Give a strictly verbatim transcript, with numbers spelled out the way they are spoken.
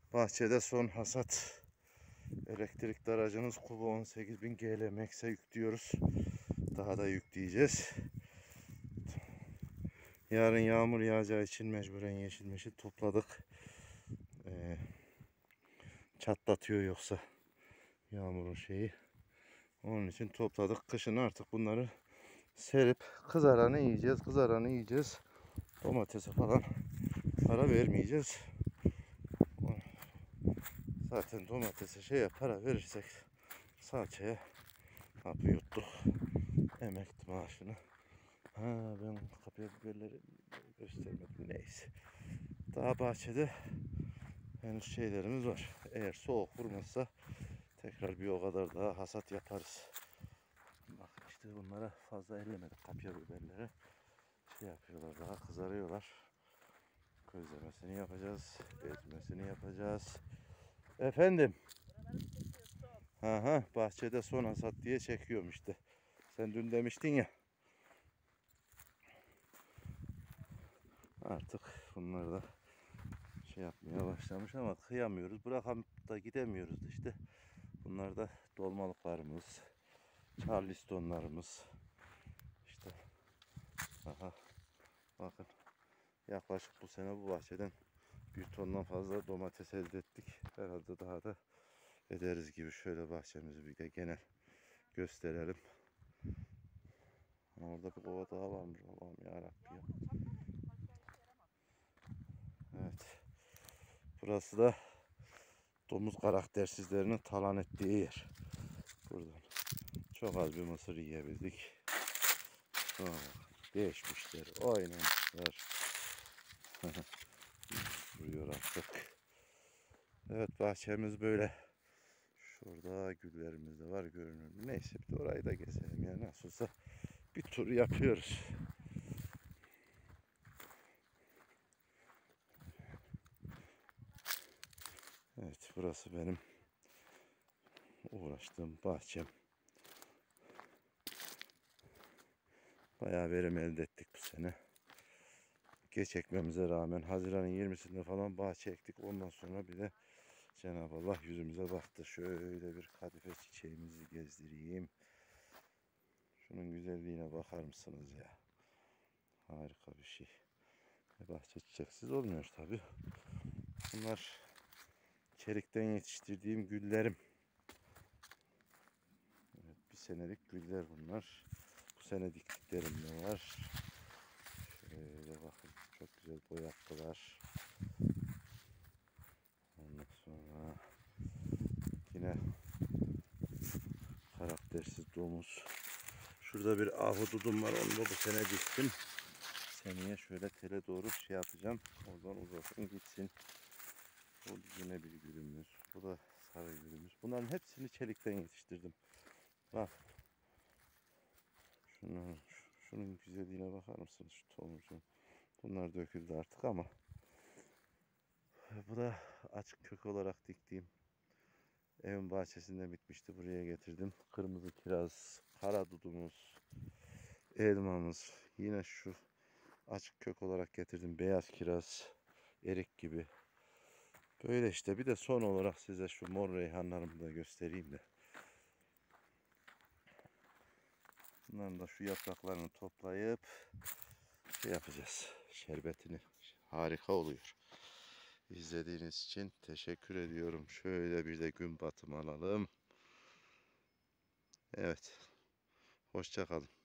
Bahçede son hasat. Elektrikli aracımız Kuba on sekiz bin G L Max'e yüklüyoruz. Daha da yükleyeceğiz. Yarın yağmur yağacağı için mecburen yeşil meşil topladık. Ee, çatlatıyor yoksa yağmurun şeyi. Onun için topladık. Kışın artık bunları serip kızaranı yiyeceğiz. Kızaranı yiyeceğiz. Domatese falan para vermeyeceğiz. Zaten domatese şeye para verirsek salçaya hapı yuttuk. Emekli maaşını. Ha, ben kapya biberleri göstermedim. Neyse. Daha bahçede henüz şeylerimiz var. Eğer soğuk vurmazsa tekrar bir o kadar daha hasat yaparız. Bak işte bunlara fazla ellemedik kapya biberleri. Şey yapıyorlar, daha kızarıyorlar. Közlemesini yapacağız. Ezmesini yapacağız. Efendim. Aha, bahçede son hasat diye çekiyorum işte. Sen dün demiştin ya. Artık bunlar da şey yapmaya başlamış ama kıyamıyoruz. Bırakıp da gidemiyoruz işte. Bunlar da dolmalıklarımız, charlestonlarımız. İşte aha bakın yaklaşık bu sene bu bahçeden bir tondan fazla domates elde ettik. Herhalde daha da ederiz gibi. Şöyle bahçemizi bir de genel gösterelim. Orada bir kova daha varmış. Allah'ım yarabbim ya. Evet. Burası da domuz karaktersizlerinin talan ettiği yer. Buradan çok az bir mısır yiyebildik. Oh, değişmişler, oynamışlar. Vuruyor artık. Evet, bahçemiz böyle. Şurada güllerimiz de var görünür. Neyse bir de orayı da gezelim ya, nasıl olsa bir tur yapıyoruz. Evet, burası benim uğraştığım bahçem. Bayağı verim elde ettik bu sene. Geç ekmemize rağmen Haziran'ın yirmisinde falan bahçe ektik. Ondan sonra bir de Cenab-ı Allah yüzümüze baktı. Şöyle bir kadife çiçeğimizi gezdireyim. Şunun güzelliğine bakar mısınız ya? Harika bir şey. Bahçe çiçeksiz olmuyor tabi. Bunlar çelikten yetiştirdiğim güllerim. Evet, bir senelik güller bunlar. Bu sene diktiklerim de var. Şöyle bakın, çok güzel boyattılar. Ondan sonra yine karaktersiz domuz. Şurada bir ahududum var, onu da bu sene diktim. Seneye şöyle tele doğru şey yapacağım. Oradan uzasın gitsin. Bu yine bir gülümüz. Bu da sarı gülümüz. Bunların hepsini çelikten yetiştirdim. Bak. Şunun, şunun güzelliğine bakar mısınız? Şu tomurcuğun. Bunlar döküldü artık ama. Bu da açık kök olarak diktiğim. Evin bahçesinde bitmişti. Buraya getirdim. Kırmızı kiraz, kara dudumuz, elmamız. Yine şu açık kök olarak getirdim. Beyaz kiraz, erik gibi. Böyle işte. Bir de son olarak size şu mor reyhanlarımı da göstereyim de. Bunların da şu yapraklarını toplayıp şey yapacağız. Şerbetini. Harika oluyor. İzlediğiniz için teşekkür ediyorum. Şöyle bir de gün batımı alalım. Evet. Hoşça kalın.